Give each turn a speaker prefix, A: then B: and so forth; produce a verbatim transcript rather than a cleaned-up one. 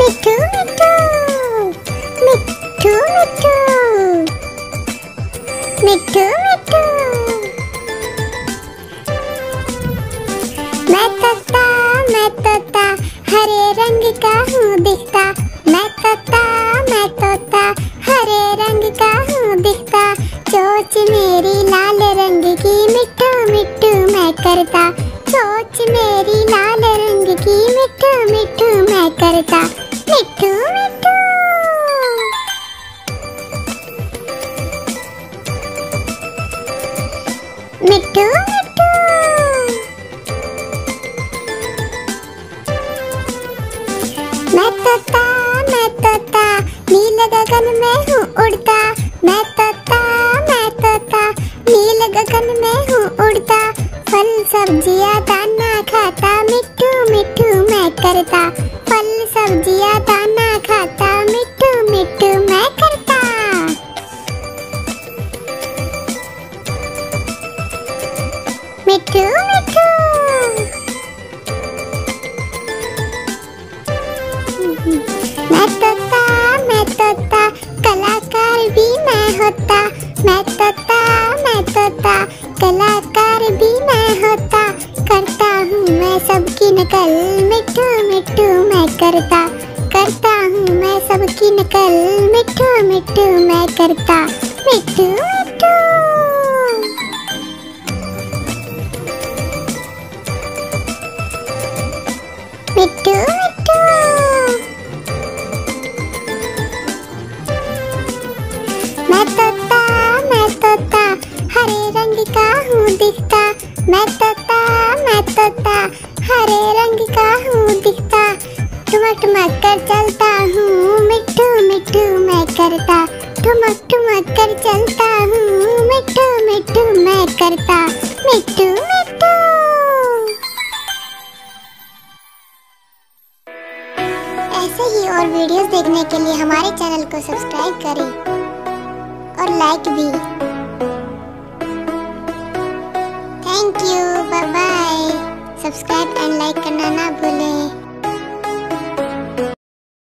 A: मिट्ठू मिट्ठू मिट्ठू मिट्ठू मिट्ठू मिट्ठू। मैं तोता मैं तोता हरे रंग का हूँ दिखता। मैं तोता मैं तोता हरे रंग का हूँ दिखता। चोंच मेरी लाल रंग की मिट्ठू मिट्ठू मैं करता। चोंच मेरी लाल रंग की मिट्ठू मिट्ठू मैं करता। मिट्ठू मिट्ठू मिट्ठू मिट्ठू। मैं तोता मैं तोता नील गगन में हूँ उड़ता। मैं तोता मैं तोता नील गगन में हूँ उड़ता। फल सब्जियाँ दाना खाता मिट्ठू मिट्ठू मैं करता। फल सब्जियाँ दाना खाता मिट्ठू मिट्ठू मैं करता। मिट्ठू मिट्ठू मैं तोता मैं तोता कलाकार भी मैं होता। मैं तोता मैं तोता कलाकार भी मैं होता। करता हूँ मैं सबकी नकल मिट्ठू मिट्ठू मैं करता। करता हूँ मैं सबकी नकल मिट्ठू मिट्ठू मैं करता। मिट्ठू मिट्ठू मिट्ठू मिट्ठू। मैं तोता मैं तोता हरे रंग का हूँ दिखता। मैं तोता मैं तोता हरे रंग का हूँ दिखता। ठुमक ठुमक कर चलता हूँ मिट्ठू मिट्ठू मैं करता। ठुमक ठुमक कर चलता हूँ मिट्ठू मिट्ठू मैं करता। मिट्ठू मिट्ठू। ऐसे ही और वीडियोस देखने के लिए हमारे चैनल को सब्सक्राइब करें और लाइक भी। Thank you, bye bye. Subscribe and like करना ना भूलें।